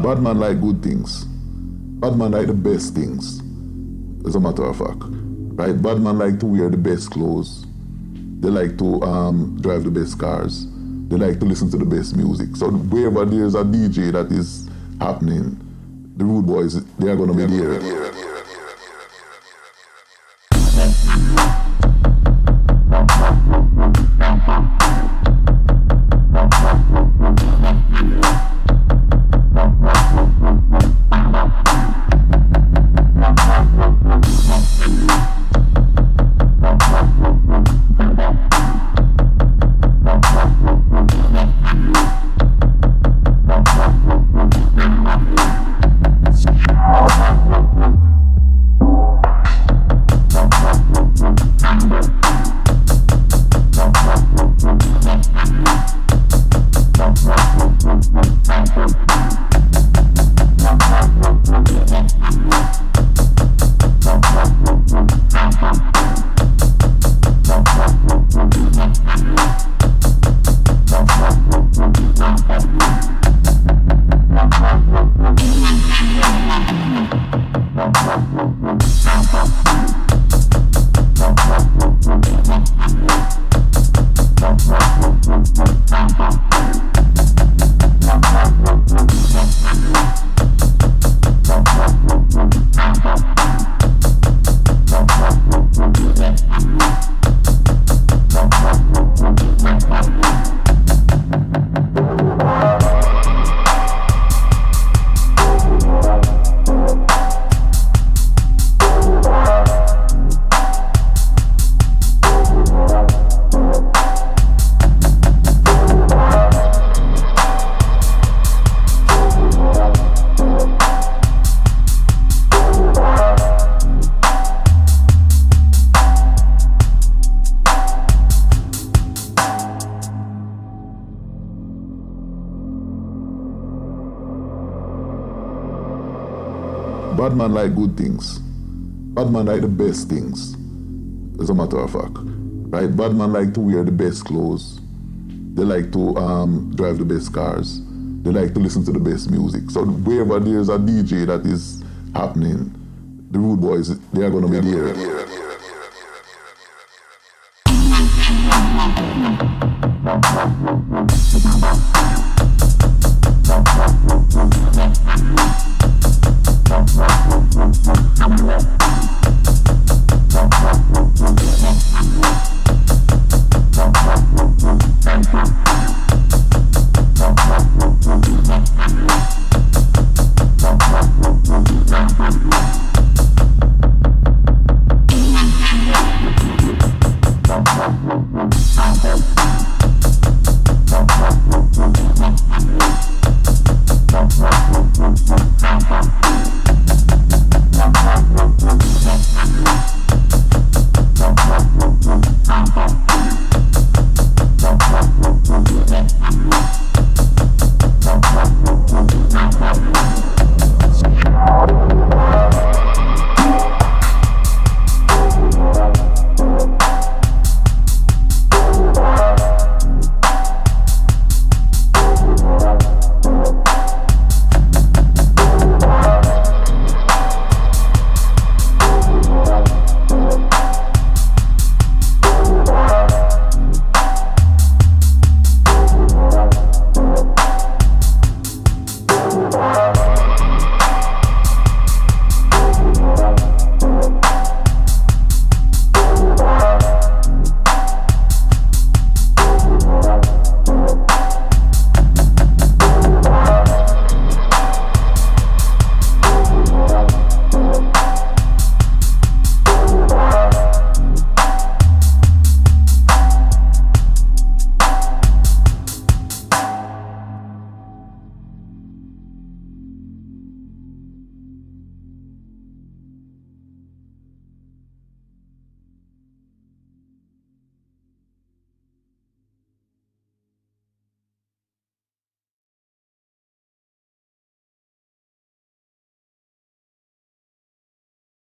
Bad man like good things. Bad man like the best things, as a matter of fact. Right? Bad man like to wear the best clothes. They like to drive the best cars. They like to listen to the best music. So wherever there's a DJ that is happening, the Rude Boys, they are going to be there. Bad man like good things. Bad man like the best things, as a matter of fact. Right? Bad man like to wear the best clothes. They like to drive the best cars. They like to listen to the best music. So wherever there's a DJ that is happening, the Rude Boys, they are going to be there.